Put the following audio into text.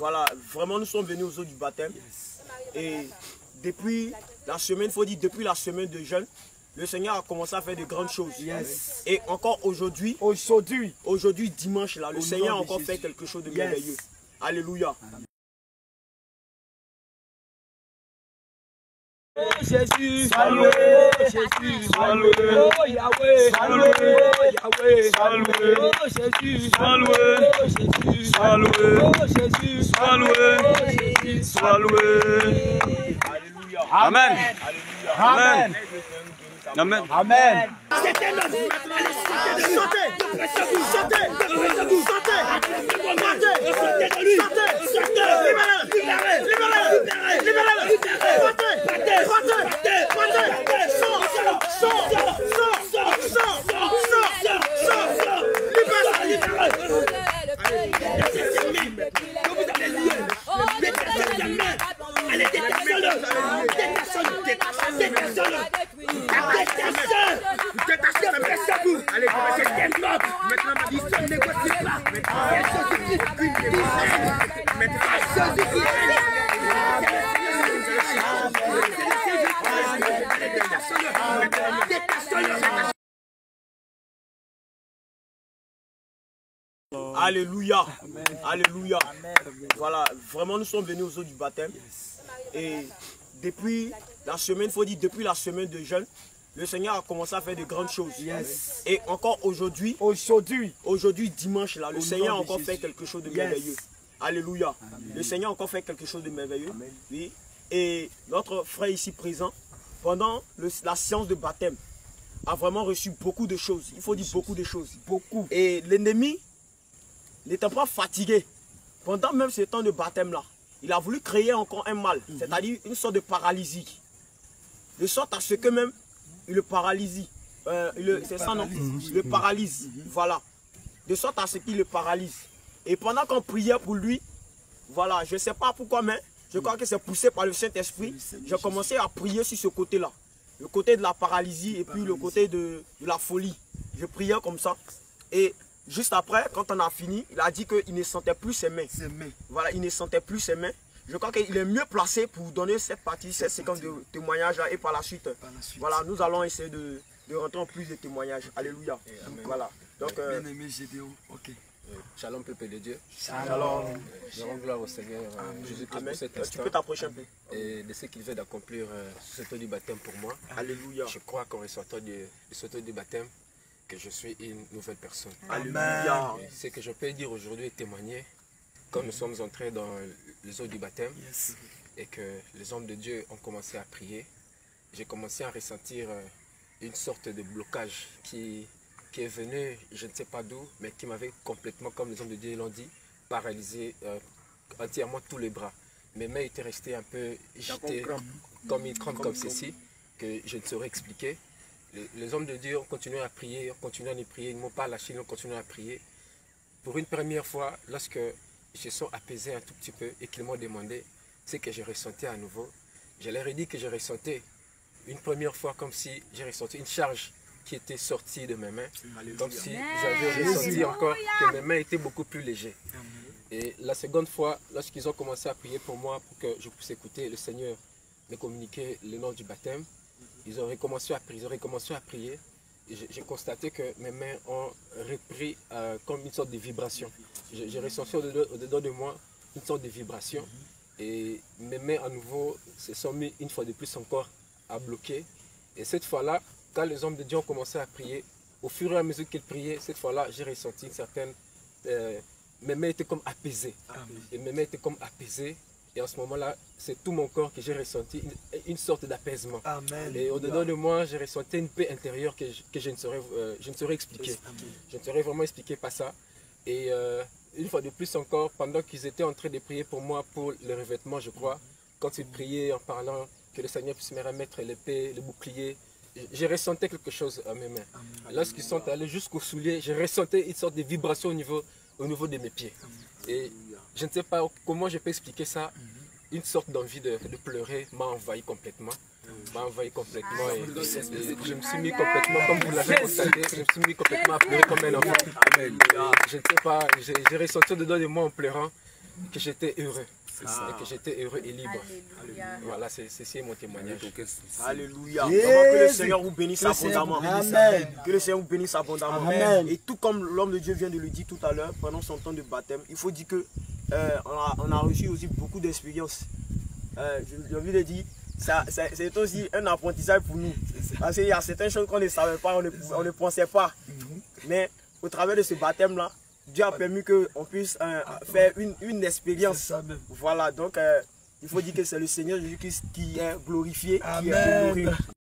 Voilà, vraiment nous sommes venus aux eaux du baptême. Et depuis la semaine, il faut dire depuis la semaine de jeûne, le Seigneur a commencé à faire de grandes choses. Et encore aujourd'hui, dimanche, là, le Seigneur a encore fait quelque chose de merveilleux. Alléluia. Jésus, salué, Jésus, salué, oh Yahweh, salué, Yahweh, salué, oh Jésus, salué, oh Jésus, salué, oh Jésus, salué, oh Jésus, salué. Alléluia. Amen. Alléluia. Amen. Amen. Amen. C'était notre allez, sortez, sortez, Alléluia. Alléluia. Voilà, vraiment nous sommes venus aux eaux du baptême. Et depuis la semaine, il faut dire depuis la semaine de jeûne, le Seigneur a commencé à faire de grandes choses. Et encore aujourd'hui, dimanche, là, le Seigneur a encore fait quelque chose de merveilleux. Alléluia. Le Seigneur a encore fait quelque chose de merveilleux. Oui. Et notre frère ici présent, pendant la séance de baptême, a vraiment reçu beaucoup de choses. Il faut dire beaucoup de choses. Beaucoup. Et l'ennemi n'étant pas fatigué, pendant même ce temps de baptême-là, il a voulu créer encore un mal, c'est-à-dire une sorte de paralysie. De sorte à ce que même il le paralyse. C'est ça, non? Il le paralyse. Voilà. De sorte à ce qu'il le paralyse. Et pendant qu'on priait pour lui, voilà, je ne sais pas pourquoi, mais je crois que c'est poussé par le Saint-Esprit. J'ai commencé à prier sur ce côté-là. Le côté de la paralysie et puis le côté de la folie. Je priais comme ça. Et juste après, quand on a fini, il a dit qu'il ne sentait plus ses mains. Voilà, il ne sentait plus ses mains. Je crois qu'il est mieux placé pour donner cette partie, cette séquence de témoignages là, et par la suite, voilà, nous allons essayer de rentrer en plus de témoignages. Alléluia. Voilà. Donc, bien-aimé Gédéon, ok. Shalom peuple de Dieu. Shalom. Je rends gloire au Seigneur Jésus-Christ pour cet instant. Tu peux t'approcher un peu. Et de ce qu'il vient d'accomplir sur ce du baptême pour moi. Alléluia. Je crois qu'en ressortant de du baptême, que je suis une nouvelle personne. Alléluia. Ce que je peux dire aujourd'hui et témoigner, quand nous sommes entrés dans les eaux du baptême et que les hommes de Dieu ont commencé à prier, j'ai commencé à ressentir une sorte de blocage qui est venu, je ne sais pas d'où, mais qui m'avait complètement, comme les hommes de Dieu l'ont dit, paralysé entièrement tous les bras. Mes mains étaient restées un peu agitées, comme une crampe comme ceci, que je ne saurais expliquer. Les hommes de Dieu ont continué à prier, ils ne m'ont pas lâché, ils ont continué à prier. Pour une première fois, lorsque ils se sont apaisés un tout petit peu et qu'ils m'ont demandé ce que je ressentais à nouveau, je leur ai dit que je ressentais une première fois comme si j'ai ressenti une charge qui était sortie de mes mains, comme si j'avais ressenti encore que mes mains étaient beaucoup plus légères. Et la seconde fois, lorsqu'ils ont commencé à prier pour moi, pour que je puisse écouter le Seigneur me communiquer le nom du baptême, ils ont recommencé à prier. J'ai constaté que mes mains ont repris comme une sorte de vibration. J'ai ressenti au-dedans de moi une sorte de vibration. Et mes mains à nouveau se sont mis une fois de plus encore à bloquer. Et cette fois-là, quand les hommes de Dieu ont commencé à prier, au fur et à mesure qu'ils priaient, cette fois-là, j'ai ressenti une certaine... mes mains étaient comme apaisées. Et mes mains étaient comme apaisées. Et en ce moment-là, c'est tout mon corps que j'ai ressenti, une sorte d'apaisement. Et au-dedans de moi, j'ai ressenti une paix intérieure que je ne saurais expliquer. Je ne saurais vraiment expliquer pas ça. Et une fois de plus encore, pendant qu'ils étaient en train de prier pour moi, pour le revêtement, je crois, quand ils priaient en parlant que le Seigneur puisse me remettre l'épée, le bouclier, j'ai ressenti quelque chose à mes mains. Lorsqu'ils sont allés jusqu'aux souliers, j'ai ressenti une sorte de vibration au niveau de mes pieds. Et je ne sais pas comment je peux expliquer ça. Une sorte d'envie de pleurer m'a envahi complètement. Et je me suis mis complètement, comme vous l'avez constaté, je me suis mis complètement à pleurer comme un enfant. Je ne sais pas, j'ai ressenti dedans de moi en pleurant. que j'étais heureux. ça. Et que j'étais heureux et libre. Alléluia. Voilà, c'est mon témoignage. Alléluia. Yes. Vraiment que le Seigneur vous bénisse Que le Seigneur abondamment. vous bénisse. Amen. Que le Seigneur vous bénisse abondamment. Amen. Et tout comme l'homme de Dieu vient de le dire tout à l'heure, pendant son temps de baptême, il faut dire que on a reçu aussi beaucoup d'expériences. J'ai envie de dire, c'est aussi un apprentissage pour nous. Parce qu'il y a certaines choses qu'on ne savait pas, on ne pensait pas. Mais au travers de ce baptême-là, Dieu a permis qu'on puisse faire une expérience. Voilà, donc il faut dire que c'est le Seigneur Jésus-Christ qui est glorifié, qui est glorieux.